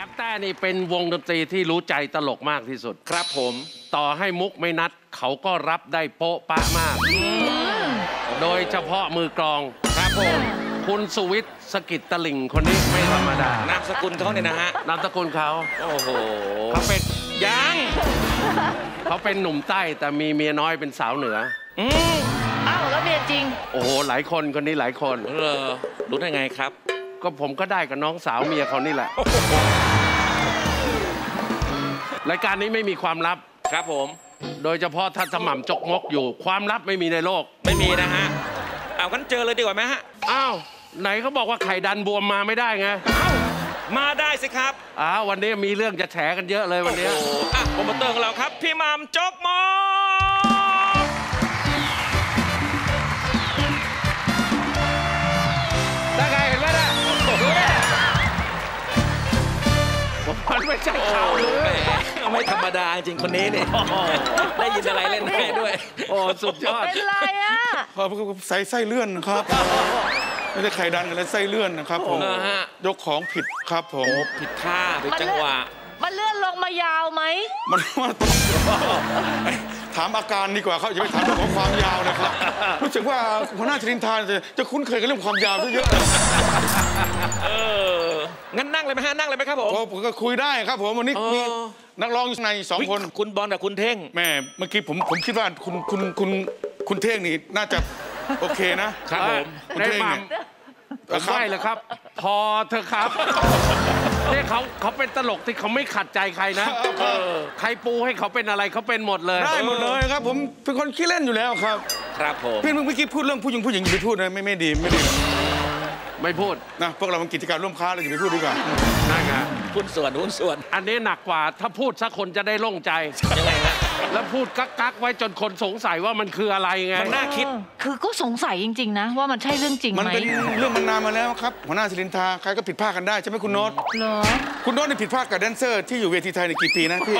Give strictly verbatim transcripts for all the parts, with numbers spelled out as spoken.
ปแต้นี่เป็นวงดนตรีที่รู้ใจตลกมากที่สุดครับผมต่อให้มุกไม่นัดเขาก็รับได้โป๊ะปะมากโดยเฉพาะมือกลองครับผมคุณสุวิทย์สกิตตลิ่งคนนี้ไม่ธรรมดานามสกุลเขาเนี่ยนะฮะนามสกุลเขาโอ้โหเขาเป็นยังเขาเป็นหนุ่มใต้แต่มีเมียน้อยเป็นสาวเหนืออืมอ้าวแล้วเมียจริงโอ้โหหลายคนคนนี้หลายคนเออรู้ได้ไงครับก็ผมก็ได้กับน้องสาวเมียเขานี่แหละรายการนี้ไม่มีความลับครับผมโดยเฉพาะถ้าสม่ำจกมกอยู่ความลับไม่มีในโลกไม่มีนะฮะเอางั้นเจอเลยดีกว่าไหมฮะอ้าวไหนเขาบอกว่าไข่ดันบวมมาไม่ได้ไงอ้าวมาได้สิครับอ้าววันนี้มีเรื่องจะแฉกันเยอะเลยวันนี้โอ้โหอ่ะโปรโมเตอร์ของเราครับพี่มัมจกมกได้ไงเห็นไหมนะมันไม่ใช่ข่าวเลยไม่ธรรมดาจริงคนนี้เนี่ยได้ยินอะไรเล่นได้ด้วยโอ้สุดยอดเป็นไรอ่ะพอใส่ไส้เลื่อนครับไม่ได้ไข่ดันกันแล้วไส้เลื่อนนะครับผมยกของผิดครับผมผิดท่าผิดจังหวะมันเลื่อนลงมายาวไหมมันว่าถามอาการดีกว่าเขาอย่าไปถามเรื่องของความยาวนะครับรู้สึกว่าหัวหน้าชลินทานจะคุ้นเคยกับเรื่องความยาวเยอะเอองั้นนั่งเลยไหมฮะนั่งเลยไหมครับผมผมก็คุยได้ครับผมวันนี้มีนักร้องในสองคนคุณบอลกับคุณเท่งแม่เมื่อกี้ผมผมคิดว่าคุณคุณคุณคุณเท่งนี่น่าจะโอเคนะครับผมคุณเท่งเนี่ยไม่เลยครับพอเธอครับเนี่ยเขาเขาเป็นตลกที่เขาไม่ขัดใจใครนะใครปูให้เขาเป็นอะไรเขาเป็นหมดเลยได้หมดเลยครับผมเป็นคนขี้เล่นอยู่แล้วครับครับผมพี่เมื่อกี้พูดเรื่องผู้หญิงผู้หญิงอย่าไปพูดนะไม่ไม่ดีไม่ดีไม่พูดนะพวกเราเป็นกิจการร่วมค้าเราอย่าไปพูดดีกว่านั่นไงหุ้นส่วนหุ้นส่วนอันนี้หนักกว่าถ้าพูดสักคนจะได้โล่งใจยังไงนะแล้วพูดกักกักไว้จนคนสงสัยว่ามันคืออะไรไงมันน่าคิดคือก็สงสัยจริงๆนะว่ามันใช่เรื่องจริงไหมมันเป็นเรื่องมันนานมาแล้วครับหัวหน้าชลินทาใครก็ผิดพลาดกันได้ใช่ไหมคุณโน้ตเหรอคุณโน้ตนี่ผิดพลาดกับแดนเซอร์ที่อยู่เวทีไทยในกี่ปีนะพี่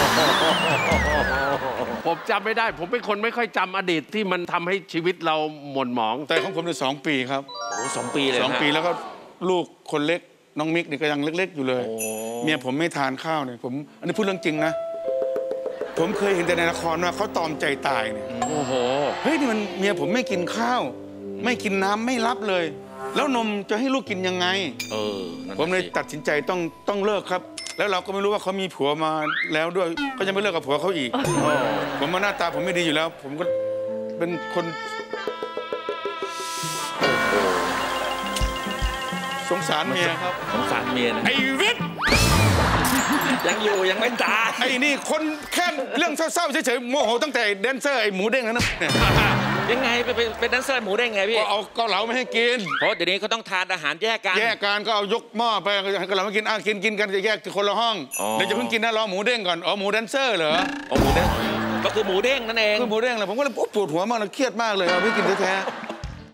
ผมจำไม่ได้ผมเป็นคนไม่ค่อยจำอดีตที่มันทำให้ชีวิตเราหม่นหมองแต่ของผมเนี่ยสองปีครับโอ้สองปีเลยสองปีแล้วก็ลูกคนเล็กน้องมิกนี่ก็ยังเล็กๆอยู่เลยเมียผมไม่ทานข้าวเนี่ยผมอันนี้พูดเรื่องจริงนะผมเคยเห็นแต่ในละครว่าเขาตอมใจตายเนี่ยโอ้โหเฮ้ยนี่มันเมียผมไม่กินข้าวไม่กินน้ำไม่รับเลยแล้วนมจะให้ลูกกินยังไงเออผมเลยตัดสินใจต้องต้องเลิกครับแล้วเราก็ไม่รู้ว่าเขามีผัวมาแล้วด้วยก็ยังไม่เลิกกับผัวเขาอีกผมมาหน้าตาผมไม่ดีอยู่แล้วผมก็เป็นคนสงสารเมียครับสงสารเมียนะไอ้วิทย์ยังอยู่ยังไม่ตายไอ้นี่คนแค่เรื่องเศร้าๆเฉยๆโมโหตั้งแต่แดนเซอร์ไอ้หมูเด้งนั้นเนี่ยยังไงไปเป็นแดนเซอร์หมูเด้งไงพี่ก็เอาเกาเหลาไม่ให้กินเพราะเดี๋ยวนี้เขาต้องทานอาหารแยกกันแยกกันก็เอายกหม้อไปให้เกาเหลาไม่กินอ่ะกินกินกันจะแยกคนละห้องเดี๋ยวจะเพิ่งกินนะรอหมูเด้งก่อนอ๋อหมูแดนเซอร์เหรออ๋อหมูเด้งก็คือหมูเด้งนั่นเองคือหมูเด้งแหละผมก็เลยปวดหัวมากเลยเครียดมากเลยเอาไม่กินแท้ๆ